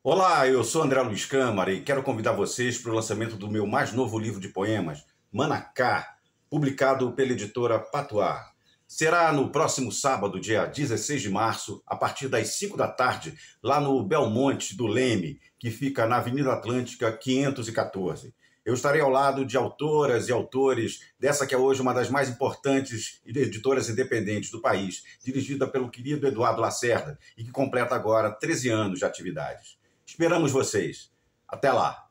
Olá, eu sou André Luiz Câmara e quero convidar vocês para o lançamento do meu mais novo livro de poemas, Manacá, publicado pela editora Patuá. Será no próximo sábado, dia 16 de março, a partir das 5 da tarde, lá no Belmonte do Leme, que fica na Avenida Atlântica 514. Eu estarei ao lado de autoras e autores dessa que é hoje uma das mais importantes editoras independentes do país, dirigida pelo querido Eduardo Lacerda e que completa agora 13 anos de atividades. Esperamos vocês. Até lá!